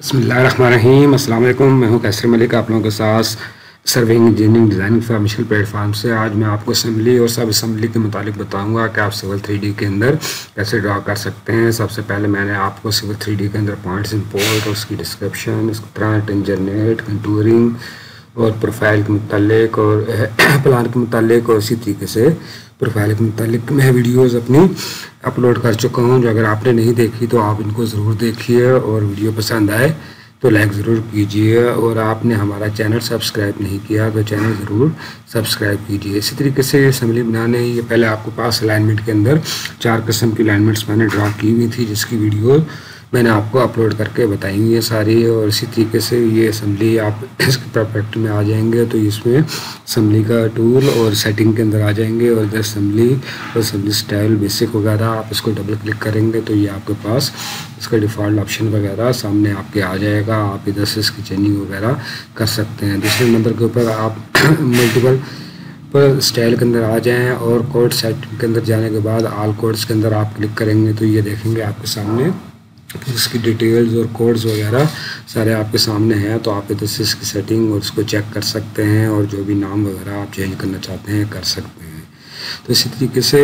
बिस्मिल्लाहिर्रहमानिर्रहीम। अस्सलाम वालेकुम। मैं हूं कैसर मलिक, आप लोगों के साथ serving engineering designing information platform से। आज मैं आपको असम्बली और सब असम्बली के मुतालिक बताऊंगा कि आप सिविल 3D के अंदर कैसे ड्रा कर सकते हैं। सबसे पहले मैंने आपको सिविल 3D के अंदर पॉइंट्स इंपोर्ट और उसकी डिस्क्रिप्शन, इसकी तरह टेंजरनेट, कंटूरिंग और प्रोफाइल के मुतालिक और प्लान के मुतालिक और इसी तरीके से प्रोफाइल के मुतालिक मैं वीडियोस अपनी अपलोड कर चुका हूं। जो अगर आपने नहीं देखी तो आप इनको ज़रूर देखिए और वीडियो पसंद आए तो लाइक ज़रूर कीजिए। और आपने हमारा चैनल सब्सक्राइब नहीं किया तो चैनल ज़रूर सब्सक्राइब कीजिए। इसी तरीके से असम्बली बनाने ये पहले आपके पास अलाइनमेंट के अंदर 4 किस्म की अलाइनमेंट्स मैंने ड्रा की हुई थी, जिसकी वीडियो मैंने आपको अपलोड करके बताई हुई है सारी। और इसी तरीके से ये असम्बली आप इसके प्रोजेक्ट में आ जाएंगे तो इसमें असम्बली का टूल और सेटिंग के अंदर आ जाएंगे और इधर असम्बली और असम्बली स्टाइल बेसिक वगैरह आप इसको डबल क्लिक करेंगे तो ये आपके पास इसका डिफ़ॉल्ट ऑप्शन वगैरह सामने आपके आ जाएगा। आप इधर से इसकी चेंजिंग वगैरह कर सकते हैं। दूसरे नंबर के ऊपर आप मल्टीपल पर स्टाइल के अंदर आ जाएं और कोड सेटिंग के अंदर जाने के बाद ऑल कोड्स के अंदर आप क्लिक करेंगे तो ये देखेंगे आपके सामने इसकी डिटेल्स और कोड्स वगैरह सारे आपके सामने हैं। तो आप इधर से इसकी सेटिंग और इसको चेक कर सकते हैं और जो भी नाम वगैरह आप चेंज करना चाहते हैं कर सकते हैं। तो इसी तरीके से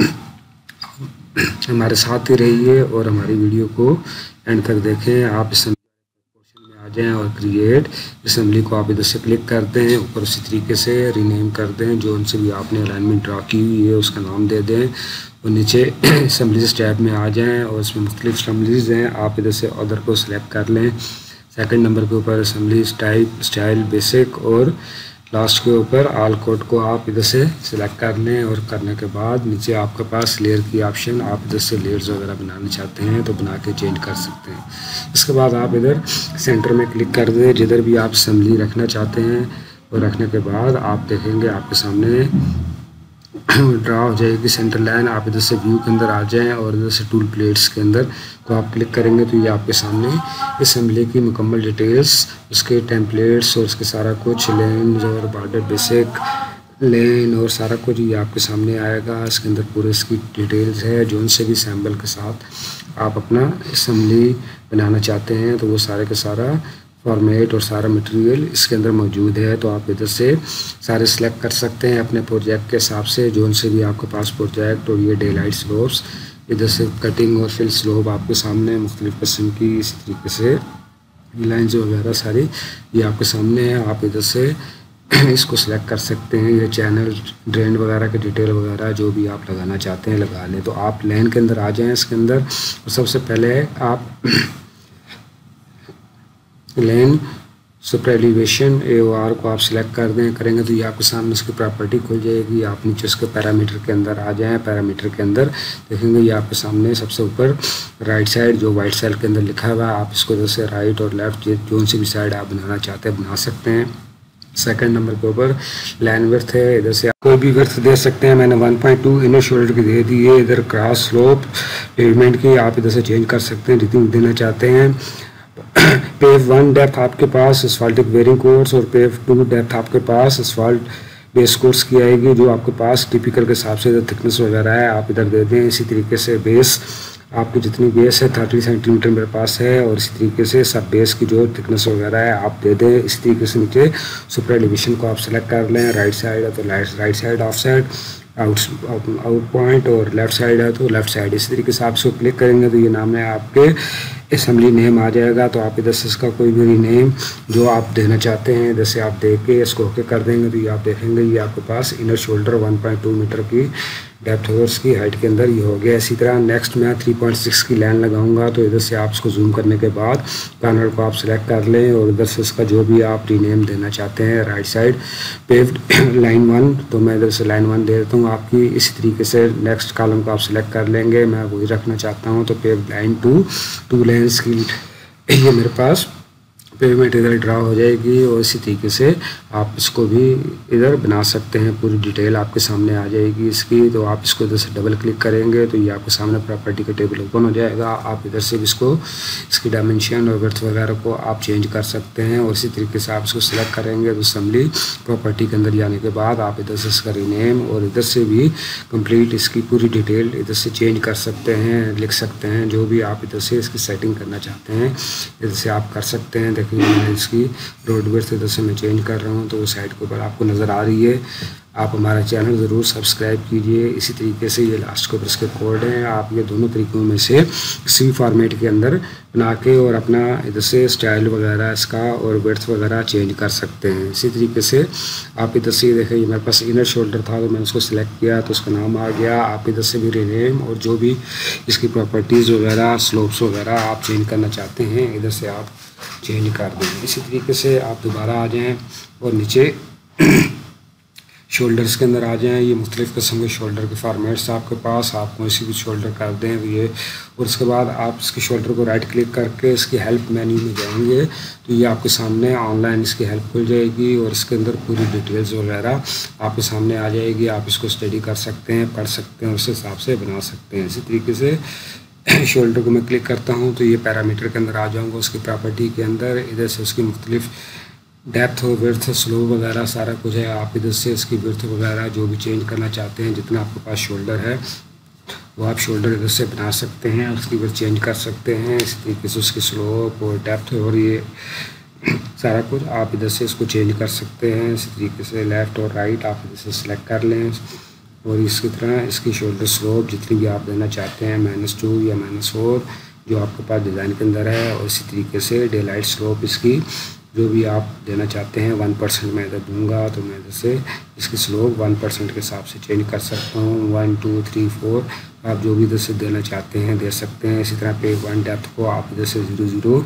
हमारे साथ ही रहिए और हमारी वीडियो को एंड तक देखें। आप इस पोर्शन में आ जाएं और क्रिएट असम्बली को आप इधर से क्लिक कर दें, ऊपर उसी तरीके से रीनेम कर दें, जो उनसे भी आपने अलाइनमेंट ड्रा की हुई है उसका नाम दे दें और नीचे असम्बलीज टैब में आ जाएं और इसमें मुख्तलिफ असम्बलीज हैं। आप इधर से अदर को सिलेक्ट कर लें। सेकंड नंबर के ऊपर असम्बलीज टाइप, स्टाइल, बेसिक और लास्ट के ऊपर ऑल कोड को आप इधर से सिलेक्ट कर लें। और करने के बाद नीचे आपके पास लेयर की ऑप्शन, आप इधर से लेयर्स वगैरह बनाना चाहते हैं तो बना के चेंज कर सकते हैं। इसके बाद आप इधर सेंटर में क्लिक कर दें जिधर भी आप असम्बली रखना चाहते हैं और रखने के बाद आप देखेंगे आपके सामने ड्रा हो जाएगी सेंटर लाइन। आप इधर से व्यू के अंदर आ जाएं और इधर से टूल प्लेट्स के अंदर तो आप क्लिक करेंगे तो ये आपके सामने असम्बली की मुकम्मल डिटेल्स, उसके टेम्पलेट्स और उसके सारा कुछ लेंस और बॉर्डर बेसिक लेन और सारा कुछ ये आपके सामने आएगा। इसके अंदर पूरे इसकी डिटेल्स है। जो उनसे भी सैम्पल के साथ आप अपना असम्बली बनाना चाहते हैं तो वो सारे का सारा फॉर्मेट और सारा मटेरियल इसके अंदर मौजूद है। तो आप इधर से सारे सिलेक्ट कर सकते हैं अपने प्रोजेक्ट के हिसाब से, जो उनसे भी आपके पास प्रोजेक्ट। और ये डे लाइट स्लोप्स, इधर से कटिंग और फिल स्लोप आपके सामने मुख्तलिफ़ किस्म की, इसी तरीके से लाइन्स वगैरह सारी ये आपके सामने है। आप इधर से इसको सिलेक्ट कर सकते हैं। ये चैनल ड्रेन वगैरह के डिटेल वगैरह जो भी आप लगाना चाहते हैं लगा लें। तो आप लाइन के अंदर आ जाएँ इसके अंदर और सबसे पहले आप लेन सुपर एलिवेशन AOR को आप सिलेक्ट कर दें करेंगे तो ये आपके सामने इसकी प्रॉपर्टी खुल जाएगी। आप नीचे उसके पैरामीटर के अंदर आ जाएं। पैरामीटर के अंदर देखेंगे ये आपके सामने सबसे ऊपर राइट साइड जो वाइट सेल के अंदर लिखा हुआ है, आप इसको जैसे राइट और लेफ्ट जो सी भी साइड आप बनाना चाहते हैं बना सकते हैं। सेकंड नंबर के ऊपर लाइन विड्थ है, इधर से आप कोई भी विड्थ दे सकते हैं। मैंने 1.2 इनर शोल्डर की दे दी है। इधर क्रॉस स्लोप पेवमेंट की आप इधर से चेंज कर सकते हैं जितनी देना चाहते हैं। पेव 1 डेप्थ आपके पास असफाल्टिक बेरिंग कोर्स और पेव 2 डेप्थ आपके पास असफाल्ट बेस कोर्स की आएगी, जो आपके पास टिपिकल के हिसाब से इधर थिकनेस वगैरह है आप इधर दे दें। इसी तरीके से बेस आपकी जितनी बेस है 30 सेंटीमीटर मेरे पास है और इसी तरीके से सब बेस की जो थिकनेस वगैरह है आप दे दें। इसी तरीके से नीचे सुपर एलिवेशन को आप सेलेक्ट कर लें। राइट साइड है तो right side, off side out point और लेफ़्ट साइड है तो लेफ़्ट साइड। इसी तरीके से आप इसको क्लिक करेंगे तो ये नाम है आपके असम्बली नेम आ जाएगा। तो आप इधर से इसका कोई भी नेम जो आप देना चाहते हैं इधर से आप दे के इसको ओके कर देंगे तो ये आप देखेंगे ये आपके पास इनर शोल्डर 1.2 मीटर की डेप्थ और उसकी हाइट के अंदर ये हो गया। इसी तरह नेक्स्ट मैं 3.6 की लाइन लगाऊंगा तो इधर से आप इसको जूम करने के बाद पैनल को आप सिलेक्ट कर लें और इधर से इसका जो भी आप रीनेम देना चाहते हैं राइट साइड पेव्ड लाइन 1 तो मैं इधर से लाइन 1 दे देता हूँ आपकी। इसी तरीके से नेक्स्ट कॉलम को आप सिलेक्ट कर लेंगे, मैं वही रखना चाहता हूँ तो पेव्ड लाइन 2 लाइन्स की ये मेरे पास पेमेंट इधर ड्रा हो जाएगी और इसी तरीके से आप इसको भी इधर बना सकते हैं। पूरी डिटेल आपके सामने आ जाएगी इसकी। तो आप इसको इधर से डबल क्लिक करेंगे तो ये आपके सामने प्रॉपर्टी का टेबल ओपन हो जाएगा। आप इधर से भी इसको इसकी डायमेंशन और विड्थ वगैरह को आप चेंज कर सकते हैं और इसी तरीके से आप इसको सिलेक्ट करेंगे तो असेंबली प्रॉपर्टी के अंदर जाने के बाद आप इधर से इसका रीनेम और इधर से भी कंप्लीट इसकी पूरी डिटेल इधर से चेंज कर सकते हैं, लिख सकते हैं। जो भी आप इधर से इसकी सेटिंग करना चाहते हैं इधर से आप कर सकते हैं। देखिए मैं इसकी रोड विड्थ इधर से मैं चेंज कर रहा हूँ तो वो साइड के ऊपर आपको नज़र आ रही है। आप हमारा चैनल ज़रूर सब्सक्राइब कीजिए। इसी तरीके से ये लास्ट के ऊपर इसके कोड हैं, आप ये दोनों तरीक़ों में से किसी भी फॉर्मेट के अंदर बना के और अपना इधर से स्टाइल वगैरह इसका और विड्थ वगैरह चेंज कर सकते हैं। इसी तरीके से आप इधर से देखें मेरे पास इनर शोल्डर था तो मैंने उसको सिलेक्ट किया तो उसका नाम आ गया। आप इधर से भी रीनेम और जो भी इसकी प्रॉपर्टीज़ वगैरह स्लोप्स वगैरह आप चेंज करना चाहते हैं इधर से आप चेंज कर दें। इसी तरीके से आप दोबारा आ जाएँ और नीचे शोल्डर्स के अंदर आ जाएं। ये मुख्तलिफ़ किस्म के शोल्डर के फॉर्मेट्स आपके पास, आप कोई सी भी शोल्डर कर दें तो ये। और उसके बाद आप इसके शोल्डर को राइट क्लिक करके इसकी हेल्प मेन्यू में जाएंगे तो ये आपके सामने ऑनलाइन इसकी हेल्प खुल जाएगी और इसके अंदर पूरी डिटेल्स वगैरह आपके सामने आ जाएगी। आप इसको स्टडी कर सकते हैं, पढ़ सकते हैं, उस हिसाब से बना सकते हैं। इसी तरीके से शोल्डर को मैं क्लिक करता हूँ तो ये पैरामीटर के अंदर आ जाऊँगा उसकी प्रॉपर्टी के अंदर। इधर से उसकी मुख्तलिफ़ डेप्थ और विड्थ स्लो वगैरह सारा कुछ है। आप इधर से इसकी विड्थ वगैरह जो भी चेंज करना चाहते हैं, जितना आपके पास शोल्डर है वो आप शोल्डर इधर से बना सकते हैं, उसकी विड्थ चेंज कर सकते हैं। इस तरीके से उसकी स्लोप और डेप्थ और ये सारा कुछ आप इधर से इसको चेंज कर सकते हैं। इसी तरीके से लेफ़्ट और राइट आप इधर से सिलेक्ट कर लें और इसकी तरह इसकी शोल्डर स्लोप जितनी भी आप देना चाहते हैं -2 या -4 जो आपके पास डिज़ाइन के अंदर है। और इसी तरीके से डे लाइट स्लोप इसकी जो भी आप देना चाहते हैं 1% मैं इधर दूंगा तो मैं इधर से इसकी स्लोप 1% के हिसाब से चेंज कर सकता हूँ। 1 2 3 4 आप जो भी इधर से देना चाहते हैं दे सकते हैं। इसी तरह पे 1 डेप्थ को आप इधर से 0 0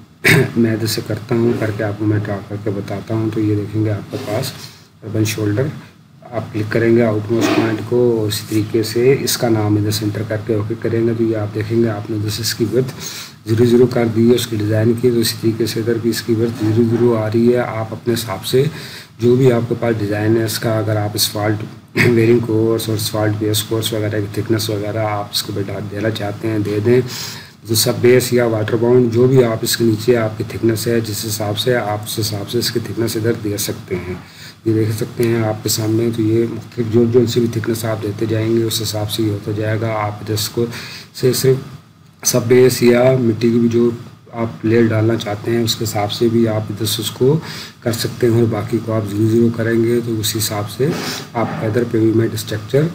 मैं इधर से करता हूँ, करके आपको मैं ड्रा करके बताता हूँ। तो ये देखेंगे आपके पास अर्बन शोल्डर, आप क्लिक करेंगे आउटमोस्ट पॉइंट को और इसी तरीके से इसका नाम इधर सेंटर करके ओके करेंगे तो ये आप देखेंगे आपने इधर से इसकी विड्थ 0 0 कर दी है उसकी डिज़ाइन की। तो इसी तरीके से इधर भी इसकी विड्थ 0 0 आ रही है। आप अपने हिसाब से जो भी आपके पास डिज़ाइन है इसका, अगर आप असफाल्ट वेयरिंग कोर्स और असफाल्ट बेस कोर्स वगैरह की थिकनेस वगैरह आप इसको बैठा देना चाहते हैं दे दें। जो सब बेस या वाटर बाउंड जो भी आप इसके नीचे आपकी थिकनेस है जिस हिसाब से आप उस हिसाब से इसकी थिकनेस इधर दे सकते हैं। ये देख सकते हैं आपके सामने। तो ये मुख्तलिफ जो सी भी थिकनेस आप देते जाएंगे उस हिसाब से ये होता जाएगा। आप इधर इसको से सिर्फ सब बेस या मिट्टी की भी जो आप लेयर डालना चाहते हैं उसके हिसाब से भी आप इधर से उसको कर सकते हैं और बाकी को आप 0 0 करेंगे तो उसी हिसाब से आप इधर पेवीमेंट स्ट्रक्चर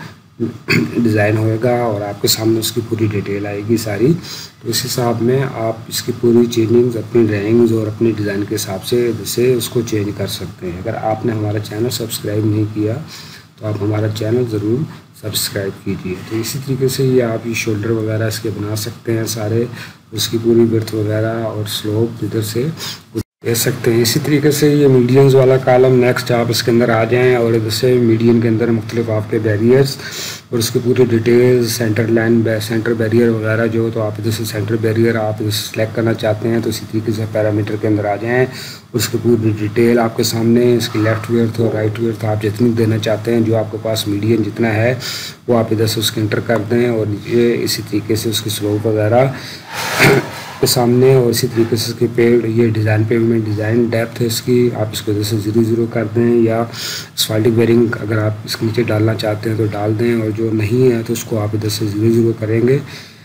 डिज़ाइन होएगा और आपके सामने उसकी पूरी डिटेल आएगी सारी। तो इस हिसाब में आप इसकी पूरी चेंजिंग अपनी ड्राइंग्स और अपने डिज़ाइन के हिसाब से जैसे उसको चेंज कर सकते हैं। अगर आपने हमारा चैनल सब्सक्राइब नहीं किया तो आप हमारा चैनल ज़रूर सब्सक्राइब कीजिए। तो इसी तरीके से ये आप ये शोल्डर वगैरह इसके बना सकते हैं सारे, उसकी पूरी विड्थ वगैरह और स्लोप इधर से दे सकते हैं। इसी तरीके से ये मीडियंस वाला कॉलम नेक्स्ट आप इसके अंदर आ जाएं और इधर से मीडियन के अंदर मुख्तलिफ आपके बैरियर्स और उसकी पूरी details centre line centre barrier वगैरह जो, तो आप इधर से सेंटर बैरियर आप इधर सेलेक्ट करना चाहते हैं तो इसी तरीके से पैरामीटर के अंदर आ जाएं। उसकी पूरी डिटेल आपके सामने इसकी लेफ़्ट विड्थ और राइट विड्थ आप जितनी देना चाहते हैं जो आपके पास मीडियन जितना है वो आप इधर से उसके इंटर कर दें और नीचे इसी तरीके से उसकी स्लोप वगैरह के सामने और इसी तरीके से इसकी पेड़ ये डिज़ाइन पेवमेंट डिज़ाइन डेप्थ है इसकी आप इसको इधर से 0 0 कर दें या असफाल्टिक बेरिंग अगर आप इसके नीचे डालना चाहते हैं तो डाल दें और जो नहीं है तो उसको आप इधर से 0 0 करेंगे।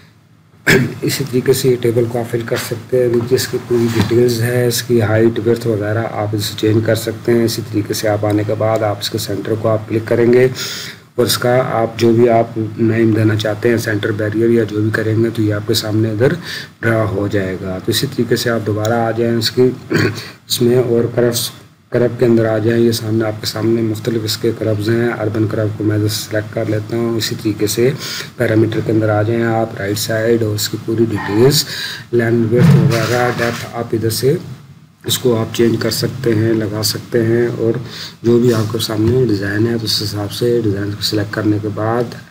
इसी तरीके से ये टेबल को आप फिल कर सकते हैं। नीचे इसकी पूरी डिटेल्स है, इसकी हाइट विड्थ वगैरह आप इसे चेंज कर सकते हैं। इसी तरीके से आप आने के बाद आप इसके सेंटर को आप क्लिक करेंगे और इसका आप जो भी आप नेम देना चाहते हैं सेंटर बैरियर या जो भी करेंगे तो ये आपके सामने इधर ड्रा हो जाएगा। तो इसी तरीके से आप दोबारा आ जाएँ इसकी इसमें और करब के अंदर आ जाएँ। ये सामने आपके सामने मुख्तलिफ इसके करब्स हैं। अर्बन करब को मैं सेलेक्ट कर लेता हूँ। इसी तरीके से पैरामीटर के अंदर आ जाएँ आप राइट साइड और इसकी पूरी डिटेल्स लेंथ विड्थ वगैरह डेप्थ आप इधर से इसको आप चेंज कर सकते हैं, लगा सकते हैं और जो भी आपके सामने डिज़ाइन है तो उस हिसाब से डिज़ाइन को सिलेक्ट करने के बाद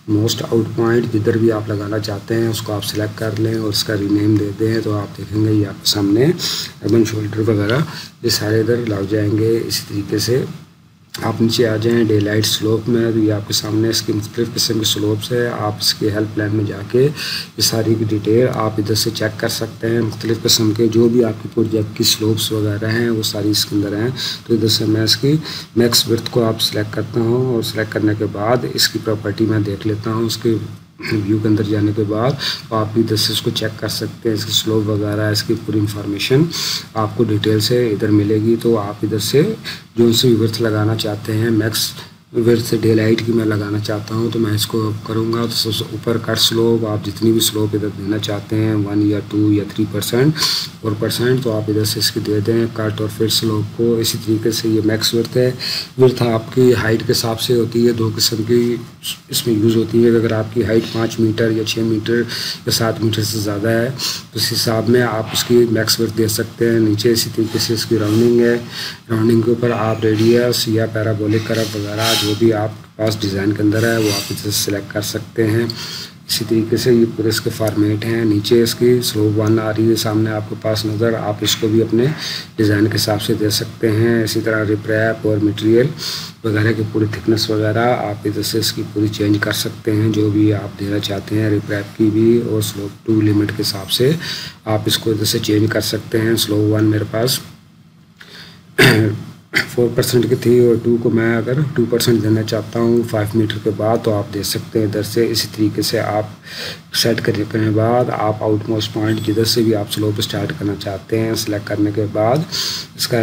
मोस्ट आउट पॉइंट जिधर भी आप लगाना चाहते हैं उसको आप सिलेक्ट कर लें और उसका रीनेम दे दें, तो आप देखेंगे ये आपके सामने अर्बन शोल्डर वगैरह ये सारे इधर लग जाएंगे। इसी तरीके से आप नीचे आ जाएं डे लाइट स्लोप में, तो ये आपके सामने इसकी मुख्तलिफ़ किस्म के स्लोप्स है। आप इसके हेल्प लाइन में जाके ये सारी की डिटेल आप इधर से चेक कर सकते हैं। मुख्तलिफ़ किस्म के जो भी आपके प्रोजेक्ट की स्लोप्स वगैरह हैं वो सारी इसके अंदर हैं। तो इधर से मैं इसकी मैक्स विड्थ को आप सिलेक्ट करता हूँ और सिलेक्ट करने के बाद इसकी प्रॉपर्टी मैं देख लेता हूँ। उसके व्यू के अंदर जाने के बाद तो आप इधर से इसको चेक कर सकते हैं, इसकी स्लोप वगैरह इसकी पूरी इंफॉर्मेशन आपको डिटेल से इधर मिलेगी। तो आप इधर से जो सी विड्थ लगाना चाहते हैं, मैक्स विड्थ डे लाइट की मैं लगाना चाहता हूं, तो मैं इसको करूंगा। तो सबसे ऊपर कट स्लोप आप जितनी भी स्लोप इधर देना चाहते हैं 1 या 2 या 3% 4%, तो आप इधर से इसकी दे दें कट और फिर स्लोप को। इसी तरीके से ये मैक्स विड्थ है। विड्थ आपकी हाइट के हिसाब से होती है, 2 किस्म की इसमें यूज़ होती है। अगर आपकी हाइट 5 मीटर या 6 मीटर या 7 मीटर से ज़्यादा है तो इस हिसाब में आप उसकी मैक्स विड्थ दे सकते हैं। नीचे इसी तरीके से इसकी राउंडिंग है, राउंडिंग के ऊपर आप रेडियस या पैराबोलिक कर्व वगैरह जो भी आपके पास डिज़ाइन के अंदर है वो आप इसे सेलेक्ट कर सकते हैं। इसी तरीके से ये पूरे इसके फॉर्मेट हैं। नीचे इसकी स्लोप 1 आ रही है सामने आपके पास नज़र, आप इसको भी अपने डिज़ाइन के हिसाब से दे सकते हैं। इसी तरह रिप्रैप और मटेरियल वगैरह की पूरी थिकनेस वगैरह आप इधर से इसकी पूरी चेंज कर सकते हैं, जो भी आप देना चाहते हैं रिप्रैप की भी। और स्लोप 2 लिमिट के हिसाब से आप इसको इधर से चेंज कर सकते हैं। स्लोप 1 मेरे पास 4% की थी और 2 को मैं अगर 2% देना चाहता हूँ 5 मीटर के बाद तो आप दे सकते हैं इधर से। इसी तरीके से आप सेट करने के बाद आप आउटमोस्ट पॉइंट जिधर से भी आप स्लोप स्टार्ट करना चाहते हैं सेलेक्ट करने के बाद इसका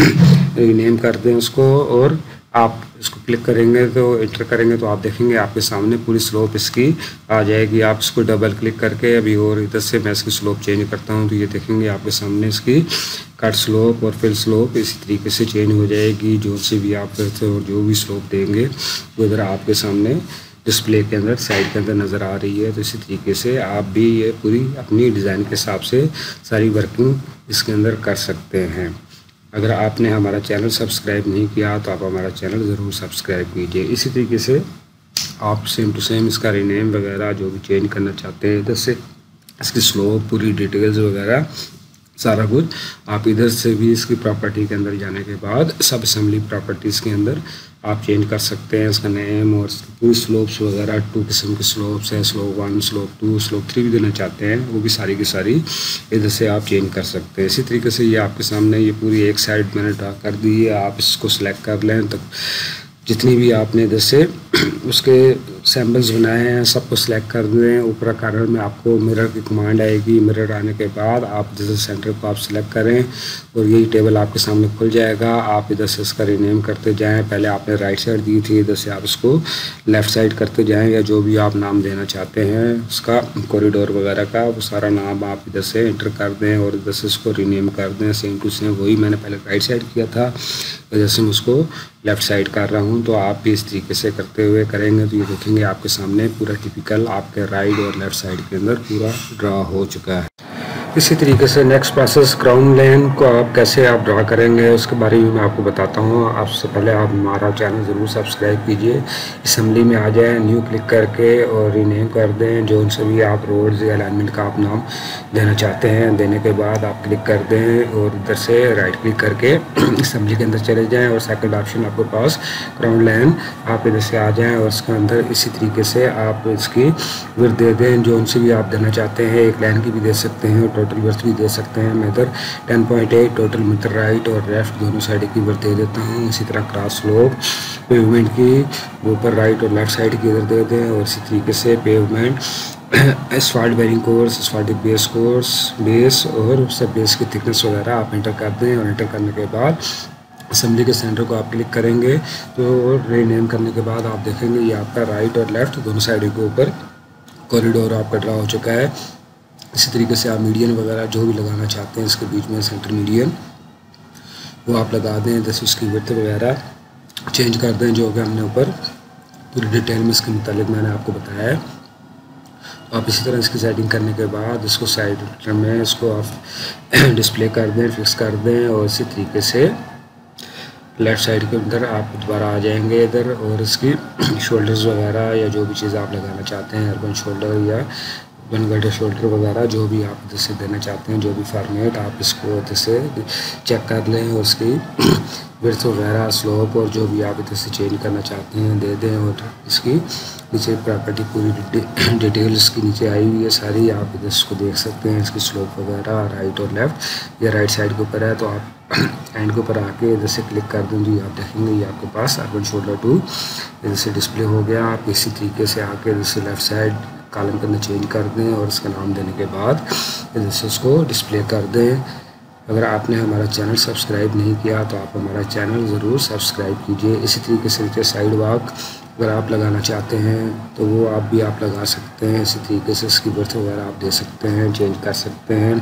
रीनेम कर दें उसको, और आप इसको क्लिक करेंगे तो इंटर करेंगे तो आप देखेंगे आपके सामने पूरी स्लोप इसकी आ जाएगी। आप इसको डबल क्लिक करके अभी और इधर से मैं इसकी स्लोप चेंज करता हूं तो ये देखेंगे आपके सामने इसकी कट स्लोप और फिल स्लोप इसी तरीके से चेंज हो जाएगी। जो से भी आप जो भी स्लोप देंगे वो इधर आपके सामने डिस्प्ले के अंदर साइड के अंदर नज़र आ रही है। तो इसी तरीके से आप भी ये पूरी अपनी डिज़ाइन के हिसाब से सारी वर्किंग इसके अंदर कर सकते हैं। अगर आपने हमारा चैनल सब्सक्राइब नहीं किया तो आप हमारा चैनल ज़रूर सब्सक्राइब कीजिए। इसी तरीके से आप सेम टू सेम इसका रीनेम वगैरह जो भी चेंज करना चाहते हैं इधर से इसकी स्लोप पूरी डिटेल्स वगैरह सारा कुछ आप इधर से भी इसकी प्रॉपर्टी के अंदर जाने के बाद सब असेंबली प्रॉपर्टीज़ के अंदर आप चेंज कर सकते हैं इसका नेम और पूरी स्लोप्स वगैरह। 2 किस्म के स्लोप्स हैं, स्लोप 1, स्लोप 2, स्लोप 3 भी देना चाहते हैं वो भी सारी की सारी इधर से आप चेंज कर सकते हैं। इसी तरीके से ये आपके सामने ये पूरी एक साइड मैंने ड्रा कर दी है। आप इसको सिलेक्ट कर लें तो जितनी भी आपने इधर से उसके सैम्पल्स बनाए हैं सबको सिलेक्ट कर दें। ऊपर कार्नर में आपको मिरर की कमांड आएगी, मिरर आने के बाद आप इधर सेंटर को आप सिलेक्ट करें और यही टेबल आपके सामने खुल जाएगा। आप इधर से इसका रीनेम करते जाएं। पहले आपने राइट साइड दी थी, इधर से आप इसको लेफ़्ट साइड करते जाएं या जो भी आप नाम देना चाहते हैं उसका कॉरिडोर वगैरह का वो सारा नाम आप इधर से एंटर कर दें और इधर से इसको रीनेम कर दें। सेम टू सेम वही मैंने पहले राइट साइड किया था, जैसे मैं उसको लेफ़्ट साइड कर रहा हूं। तो आप भी इस तरीके से करते हुए करेंगे तो ये देखेंगे आपके सामने पूरा टिपिकल आपके राइट और लेफ़्ट साइड के अंदर पूरा ड्रा हो चुका है। इसी तरीके से नेक्स्ट प्रोसेस ग्राउंड लाइन को आप कैसे आप ड्रा करेंगे उसके बारे में मैं आपको बताता हूँ। आपसे पहले आप हमारा चैनल ज़रूर सब्सक्राइब कीजिए। असेंबली में आ जाएं, न्यू क्लिक करके और रीनेम कर दें जो उनसे भी आप रोड्स या अलाइनमेंट का आप नाम देना चाहते हैं। देने के बाद आप क्लिक कर दें और इधर से राइट क्लिक करके असेंबली के अंदर चले जाएँ और सेकंड ऑप्शन आपके पास ग्राउंड लाइन आप इधर से आ जाएँ और इसके अंदर इसी तरीके से आप इसकी विड्थ दे दें जो उनसे भी आप देना चाहते हैं। एक लाइन की भी दे सकते हैं, टोटल विड्थ भी दे सकते हैं। मैं इधर 10.8 टोटल मीटर राइट और लेफ्ट दोनों साइड की विड्थ दे देता हूँ। इसी तरह क्रॉस स्लोप पेवमेंट की ऊपर राइट और लेफ्ट साइड की इधर दे दें और इसी तरीके से pavement asphalt bearing course, asphalt base course, base और सब बेस की थिकनेस वगैरह आप एंटर कर दें और एंटर करने के बाद असेंबली के सेंटर को आप क्लिक करेंगे तो रीनेम करने के बाद आप देखेंगे ये आपका राइट और लेफ्ट दोनों साइड के ऊपर कॉरिडोर आपका ड्रा हो चुका है। इसी तरीके से आप मीडियन वगैरह जो भी लगाना चाहते हैं इसके बीच में सेंटर मीडियन वो आप लगा दें। जैसे उसकी विड्थ वगैरह चेंज कर दें जो कि हमने ऊपर पूरी डिटेल में इसके मुतालिक मैंने आपको बताया है। आप इसी तरह इसकी सेटिंग करने के बाद इसको साइड में इसको आप डिस्प्ले कर दें, फिक्स कर दें और इसी तरीके से लेफ़्ट साइड के अंदर आप दोबारा आ जाएंगे इधर, और इसकी शोल्डर्स वगैरह या जो भी चीज़ आप लगाना चाहते हैं, अर्बन शोल्डर या वन गटर शोल्डर वगैरह जो भी आप इधर से देना चाहते हैं, जो भी फॉर्मेट आप इसको इधर से चेक कर लें, और उसकी विड्थ वगैरह स्लोप और जो भी आप इधर से चेंज करना चाहते हैं दे दें। और इसकी नीचे प्रॉपर्टी पूरी डिटेल इसकी नीचे आई हुई है सारी, आप इधर इसको देख सकते हैं, इसकी स्लोप वगैरह राइट और लेफ़्ट, या राइट साइड के ऊपर है तो आप एंड के ऊपर आके इधर से क्लिक कर दें, जी आप देखेंगे ये आपके पास अर्बन शोल्डर 2 इधर से डिस्प्ले हो गया। आप इसी तरीके से आके इधर से लेफ़्ट साइड कॉलम के अंदर चेंज कर दें, और इसका नाम देने के बाद इधर से उसको डिस्प्ले कर दें। अगर आपने हमारा चैनल सब्सक्राइब नहीं किया तो आप हमारा चैनल ज़रूर सब्सक्राइब कीजिए। इसी तरीके से नीचे साइड वॉक अगर आप लगाना चाहते हैं तो वो आप भी आप लगा सकते हैं। इसी तरीके से इसकी बर्थ वगैरह आप दे सकते हैं, चेंज कर सकते हैं,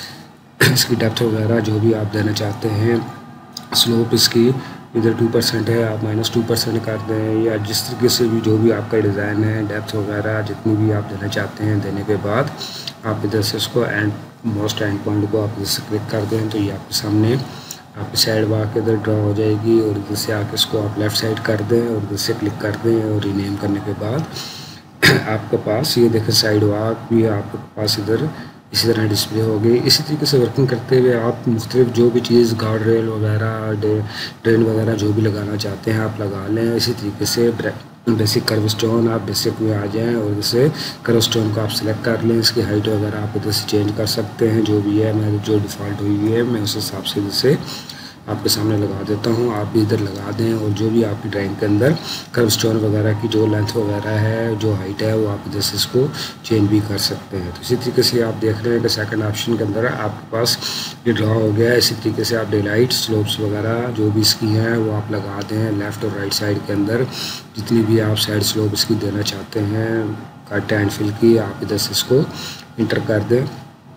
इसकी डेप्थ वगैरह जो भी आप देना चाहते हैं। स्लोप इसकी इधर 2% है, आप -2% कर दें, या जिस तरीके से भी जो भी आपका डिज़ाइन है, डेप्थ वगैरह जितनी भी आप देना चाहते हैं देने के बाद आप इधर से उसको मोस्ट एंड पॉइंट को आप इधर से क्लिक कर दें तो ये आपके सामने आपकी साइड वाक इधर ड्रा हो जाएगी। और इधर से आके इसको आप लेफ़्ट साइड कर दें और इधर से क्लिक कर दें, और रीनेम करने के बाद आपके पास ये देखें साइड वाक भी आपके पास इधर इसी तरह डिस्प्ले हो गई। इसी तरीके से वर्किंग करते हुए आप मुख्तलिफ जो भी चीज़ गार्ड रेल वगैरह ड्रेन वगैरह जो भी लगाना चाहते हैं आप लगा लें। इसी तरीके से बेसिक कर्व स्टोन आप बेसिक में आ जाएं, और जैसे कर्व स्टोन को आप सिलेक्ट कर लें, इसकी हाइट वगैरह आप इधर से चेंज कर सकते हैं, जो भी है मेरी जो डिफ़ॉल्ट हुई है मैं उस हिसाब से इधर से आपके सामने लगा देता हूँ, आप भी इधर लगा दें। और जो भी आपकी ड्राइंग के अंदर कर्व स्टोन वगैरह की जो लेंथ वगैरह है, जो हाइट है, वो आप इधर से इसको चेंज भी कर सकते हैं। तो इसी तरीके से आप देख रहे हैं कि सेकंड ऑप्शन के अंदर आपके पास ये ड्रा हो गया है। इसी तरीके से आप डेलाइट स्लोप्स वगैरह जो भी इसकी हैं वो आप लगा दें लेफ़्ट और राइट साइड के अंदर, जितनी भी आप साइड स्लोप इसकी देना चाहते हैं कट एंड फिल की, आप इधर से इसको इंटर कर दें।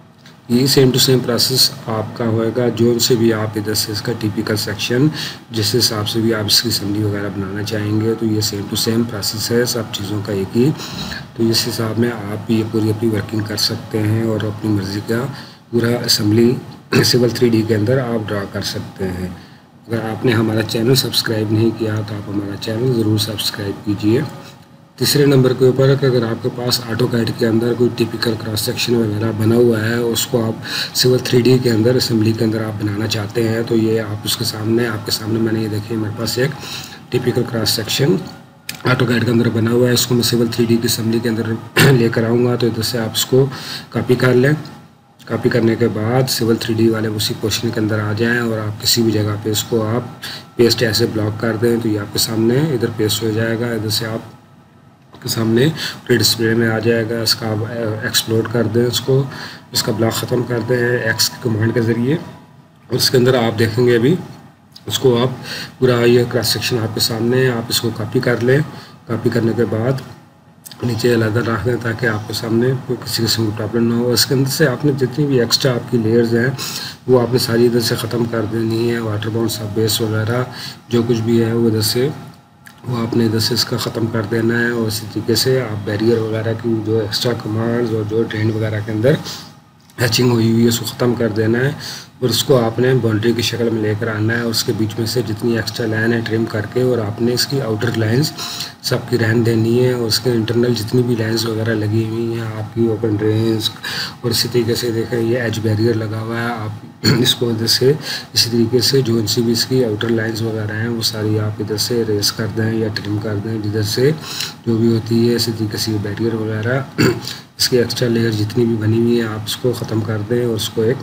ये सेम टू सेम प्रोसेस आपका होएगा, जो से भी आप इधर से इसका टिपिकल सेक्शन जिस हिसाब से भी आप इसकी असेंबली वगैरह बनाना चाहेंगे, तो ये सेम टू सेम प्रोसेस है सब चीज़ों का एक ही। तो इस हिसाब में आप ये पूरी अपनी वर्किंग कर सकते हैं और अपनी मर्ज़ी का पूरा असेंबली सिविल 3D के अंदर आप ड्रा कर सकते हैं। अगर आपने हमारा चैनल सब्सक्राइब नहीं किया तो आप हमारा चैनल ज़रूर सब्सक्राइब कीजिए। तीसरे नंबर के ऊपर है कि अगर आपके पास ऑटोकैड के अंदर कोई टिपिकल क्रॉस सेक्शन वगैरह बना हुआ है, उसको आप सिविल 3D के अंदर असेंबली के अंदर आप बनाना चाहते हैं, तो ये आप उसके सामने आपके सामने मैंने ये देखिए मेरे पास एक टिपिकल क्रॉस सेक्शन ऑटोकैड के अंदर बना हुआ है। इसको मैं सिविल 3D की असेंबली के अंदर लेकर आऊँगा, तो इधर से आप इसको कॉपी कर लें। कॉपी करने के बाद सिविल 3D वाले उसी पोर्शन के अंदर आ जाएं, और आप किसी भी जगह पे इसको आप पेस्ट ऐसे ब्लॉक कर दें तो ये आपके सामने इधर पेस्ट हो जाएगा। इधर से आप के सामने डिस्प्ले में आ जाएगा। इसका आप एक्सप्लोर कर दें, इसका ब्लॉक ख़त्म कर दें एक्स की कमांड के ज़रिए, और इसके अंदर आप देखेंगे अभी उसको आप पूरा ये क्रॉस सेक्शन आपके सामने, आप इसको कॉपी कर लें। कॉपी करने के बाद नीचे अलग रख दें ताकि आपके सामने कोई किसी किस्म की प्रॉब्लम ना हो। इसके अंदर से आपने जितनी भी एक्स्ट्रा आपकी लेयर्स हैं वो आपने सारी इधर से ख़त्म कर देनी है। वाटर बाउंड सब बेस वगैरह जो कुछ भी है वो इधर से वो आपने इधर से इसका ख़त्म कर देना है। और इसी तरीके से आप बैरियर वगैरह की जो एक्स्ट्रा कमांड्स और जो ड्रेन वगैरह के अंदर हैचिंग हुई हुई है उसको ख़त्म कर देना है, और उसको आपने बाउंड्री की शक्ल में लेकर आना है। और उसके बीच में से जितनी एक्स्ट्रा लाइन है ट्रिम करके, और आपने इसकी आउटर लाइंस सबकी रहन देनी है, और उसके इंटरनल जितनी भी लाइंस वगैरह लगी हुई हैं आपकी ओपन ड्रेन्स, और इसी तरीके से देखें ये एज बैरियर लगा हुआ है, आप इसको इधर से इसी तरीके से जो सी भी इसकी आउटर लाइंस वगैरह हैं वो सारी आप इधर से रेस कर दें या ट्रिम कर दें जिधर से जो भी होती है। इसी तरीके से बैरियर वगैरह इसकी एक्स्ट्रा लेयर जितनी भी बनी हुई है आप इसको ख़त्म कर दें, और उसको एक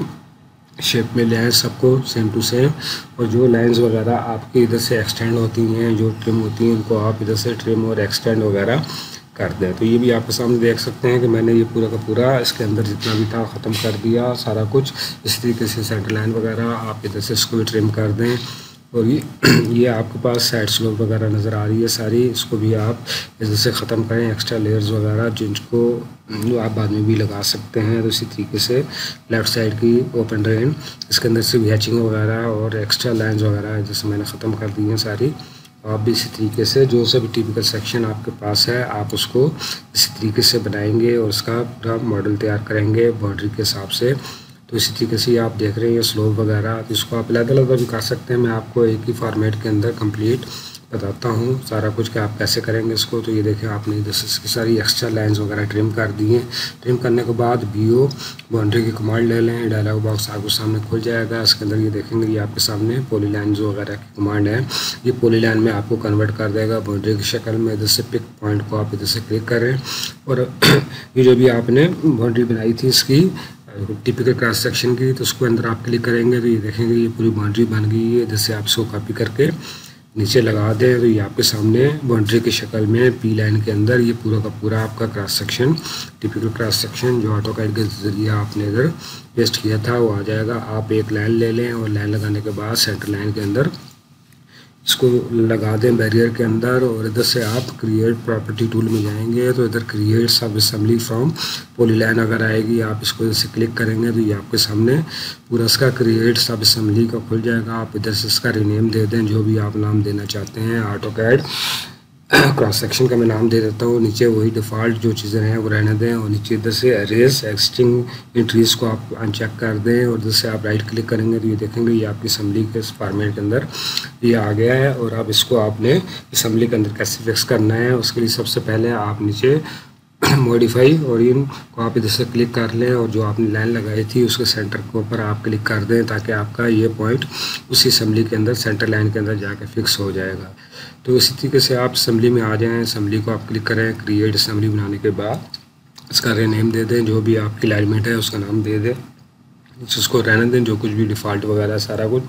शेप में ले आए सबको सेम टू सेम। और जो लाइंस वगैरह आपकी इधर से एक्सटेंड होती हैं, जो ट्रिम होती हैं, उनको आप इधर से ट्रिम और एक्सटेंड वगैरह कर दें। तो ये भी आपके सामने देख सकते हैं कि मैंने ये पूरा का पूरा इसके अंदर जितना भी था ख़त्म कर दिया सारा कुछ। इस तरीके से सेंटर लाइन वगैरह आप इधर से इसको भी ट्रिम कर दें। और ये आपके पास साइड स्लोप वगैरह नज़र आ रही है सारी, इसको भी आप इधर से ख़त्म करें एक्स्ट्रा लेयर्स वगैरह जिनको आप बाद में भी लगा सकते हैं। तो इसी तरीके से लेफ़्ट साइड की ओपन ड्रेन इसके अंदर से भी हैचिंग वगैरह और एक्स्ट्रा लाइंस वगैरह जैसे मैंने ख़त्म कर दी हैं सारी। आप भी इसी तरीके से जो सा भी टिपिकल सेक्शन आपके पास है आप उसको इसी तरीके से बनाएंगे और उसका पूरा मॉडल तैयार करेंगे बाउंड्री के हिसाब से। तो इसी तरीके से आप देख रहे हैं स्लोप वगैरह, तो इसको आप अलग अलग भी कर सकते हैं। मैं आपको एक ही फॉर्मेट के अंदर कंप्लीट बताता हूँ सारा कुछ कि आप कैसे करेंगे इसको। तो ये देखें आपने इसकी सारी एक्स्ट्रा लाइंस वगैरह ट्रिम कर दी हैं। ट्रिम करने के बाद BO बाउंड्री की कमांड ले लें, डायलॉग बॉक्स आपको सामने खुल जाएगा। इसके अंदर ये देखेंगे ये आपके सामने पॉलीलाइन वगैरह की कमांड है, ये पॉलीलाइन में आपको कन्वर्ट कर देगा बाउंड्री की शक्ल में। इधर से पिक पॉइंट को आप इधर से क्लिक करें और ये जो भी आपने बाउंड्री बनाई थी इसकी टिपिकल क्रॉस सेक्शन की, तो उसको अंदर आप क्लिक करेंगे तो ये देखेंगे ये पूरी बाउंड्री बन गई है। इधर से आप इसको कॉपी करके नीचे लगा दें तो ये आपके सामने बाउंड्री की शक्ल में P लाइन के अंदर ये पूरा का पूरा आपका cross section, typical cross section जो ऑटोकैड के जरिए आपने इधर पेस्ट किया था वो आ जाएगा। आप एक लाइन ले लें और लाइन लगाने के बाद सेंटर लाइन के अंदर इसको लगा दें बैरियर के अंदर, और इधर से आप क्रिएट प्रॉपर्टी टूल में जाएंगे तो इधर क्रिएट सब असेंबली फ्रॉम पॉलीलाइन अगर आएगी, आप इसको इधर से क्लिक करेंगे तो ये आपके सामने पूरा इसका क्रिएट सब असेंबली का खुल जाएगा। आप इधर से इसका रीनेम दे दें जो भी आप नाम देना चाहते हैं। ऑटोकैड क्रॉस सेक्शन का मैं नाम दे देता हूँ, नीचे वही डिफ़ॉल्ट जो चीज़ें हैं वो रहने दें, और नीचे इधर से अरेज एक्सटिंग एंट्रीज को आप अनचेक कर दें, और इधर से आप राइट क्लिक करेंगे तो ये देखेंगे ये आपकी असेंबली के फॉर्मेट के अंदर ये आ गया है। और अब इसको आपने असेंबली के अंदर कैसे फिक्स करना है उसके लिए सबसे पहले आप नीचे मॉडिफाई और इनको आप इधर से क्लिक कर लें, और जो आपने लाइन लगाई थी उसके सेंटर के ऊपर आप क्लिक कर दें ताकि आपका ये पॉइंट उसी असेंबली के अंदर सेंटर लाइन के अंदर जाकर फिक्स हो जाएगा। तो इसी तरीके से आप असेंबली में आ जाएं, असेंबली को आप क्लिक करें, क्रिएट असेंबली बनाने के बाद इसका रीनेम दे दें, जो भी आपकी अलाइनमेंट है उसका नाम दे दें, उसको रहने दें जो कुछ भी डिफ़ॉल्ट वगैरह सारा कुछ,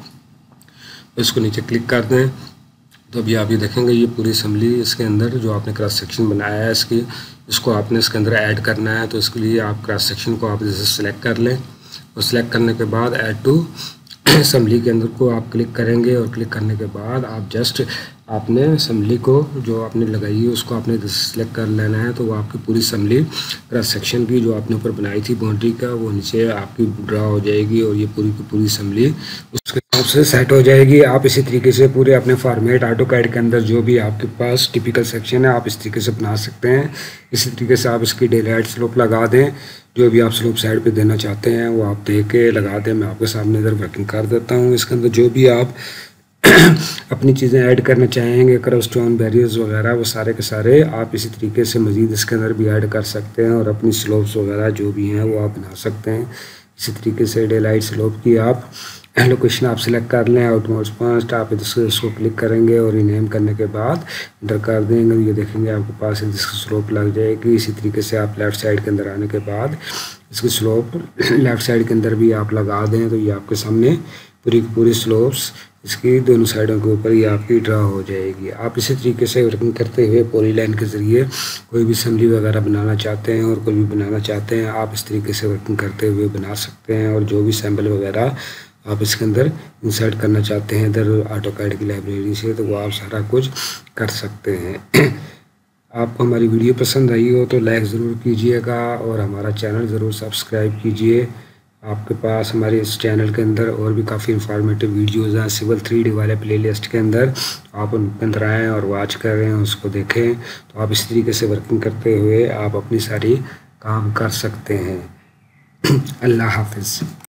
इसको नीचे क्लिक कर दें। तो अभी आप ये देखेंगे ये पूरी असेंबली इसके अंदर जो आपने क्रॉस सेक्शन बनाया है इसको आपने इसके अंदर ऐड करना है। तो इसके लिए आप क्रॉस सेक्शन को आप जैसे सेलेक्ट कर लें, और सेलेक्ट करने के बाद ऐड टू असेंबली के अंदर को आप क्लिक करेंगे, और क्लिक करने के बाद आप जस्ट आपने असेंबली को जो आपने लगाई है उसको आपने सेलेक्ट कर लेना है। तो वो आपकी पूरी असेंबली क्रॉस सेक्शन की जो आपने ऊपर बनाई थी बाउंड्री का वो नीचे आपकी ड्रा हो जाएगी, और ये पूरी की पूरी असेंबली उसके हिसाब से सेट हो जाएगी। आप इसी तरीके से पूरे अपने फॉर्मेट ऑटोकैड के अंदर जो भी आपके पास टिपिकल सेक्शन है आप इस तरीके से बना सकते हैं। इसी तरीके से आप इसकी डेलाइट स्लोप लगा दें, जो भी आप स्लोप साइड पे देना चाहते हैं वो आप दे के लगा दें। मैं आपके सामने इधर वर्किंग कर देता हूँ। इसके अंदर जो भी आप अपनी चीज़ें ऐड करना चाहेंगे, क्रॉसस्टोन बैरियर्स वगैरह, वो सारे के सारे आप इसी तरीके से मज़ीद इसके अंदर भी ऐड कर सकते हैं, और अपनी स्लोप्स वगैरह जो भी हैं वो आप बना सकते हैं। इसी तरीके से डेलाइट स्लोप की आप लोकेशन आप सिलेक्ट कर लें, आउटमोस्ट पॉइंट आप इसको क्लिक करेंगे और रीनेम करने के बाद इंटर कर देंगे, ये देखेंगे आपके पास इसकी स्लोप लग जाएगी। इसी तरीके से आप लेफ़्ट साइड के अंदर आने के बाद इसकी स्लोप लेफ़्ट साइड के अंदर भी आप लगा दें, तो ये आपके सामने पूरी की पूरी स्लोप्स इसकी दोनों साइडों के ऊपर ये आपकी ड्रा हो जाएगी। आप इसी तरीके से वर्किंग करते हुए पॉलीलाइन के ज़रिए कोई भी असेंबली वगैरह बनाना चाहते हैं और कोई भी बनाना चाहते हैं आप इस तरीके से वर्किंग करते हुए बना सकते हैं। और जो भी सैम्पल वगैरह आप इसके अंदर इंसर्ट करना चाहते हैं इधर ऑटोकैड की लाइब्रेरी से, तो वो आप सारा कुछ कर सकते हैं। आपको हमारी वीडियो पसंद आई हो तो लाइक ज़रूर कीजिएगा, और हमारा चैनल ज़रूर सब्सक्राइब कीजिए। आपके पास हमारे इस चैनल के अंदर और भी काफ़ी इंफॉर्मेटिव वीडियोज़ हैं सिविल 3D वाले प्लेलिस्ट के अंदर, आप उनके अंदर आएँ और वॉच करें, उसको देखें। तो आप इस तरीके से वर्किंग करते हुए आप अपनी सारी काम कर सकते हैं। अल्लाह हाफिज़।